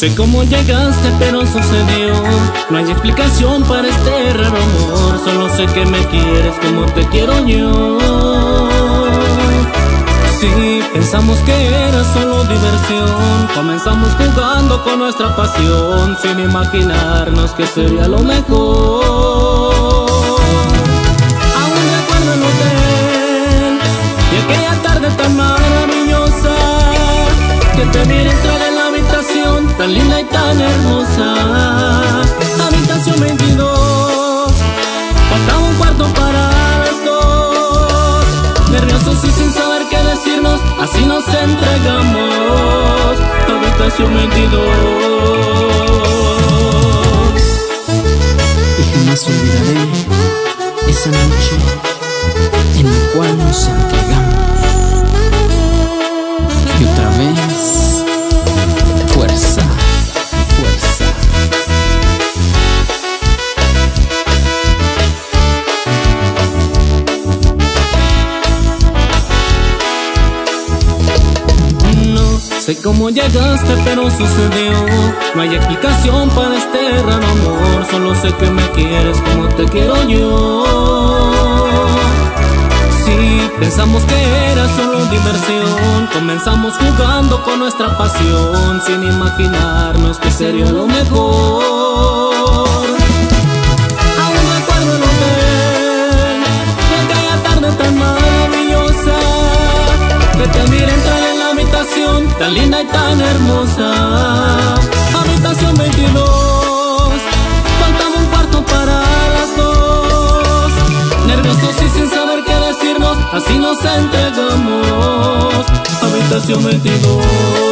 sé cómo llegaste, pero sucedió. No hay explicación para este raro amor. Solo sé que me quieres como te quiero yo. Sí, pensamos que era solo diversión. Comenzamos jugando con nuestra pasión, sin imaginarnos que sería lo mejor. Aún recuerdo el hotel y aquella tarde tan maravillosa, que te miré entrar en la habitación, tan linda y tan hermosa. Habitación 22, faltaba un cuarto para las dos. Nerviosos y sin saber qué decirnos, así nos entregamos. Habitación 22. Y jamás olvidaré esa noche en la cual nos entregamos. Y otra vez, fuerza, fuerza. Sé cómo llegaste, pero sucedió. No hay explicación para este raro amor. Solo sé que me quieres como te quiero yo. Sí, pensamos que era solo diversión. Comenzamos jugando con nuestra pasión, sin imaginarnos que sería lo mejor. Aún recuerdo el hotel y aquella tarde tan maravillosa, que te miré entrar en la habitación, tan linda y tan hermosa. Habitación 22, faltaba un cuarto para las dos. Nerviosos y sin saber qué decirnos, así nos entregamos. Habitación 22.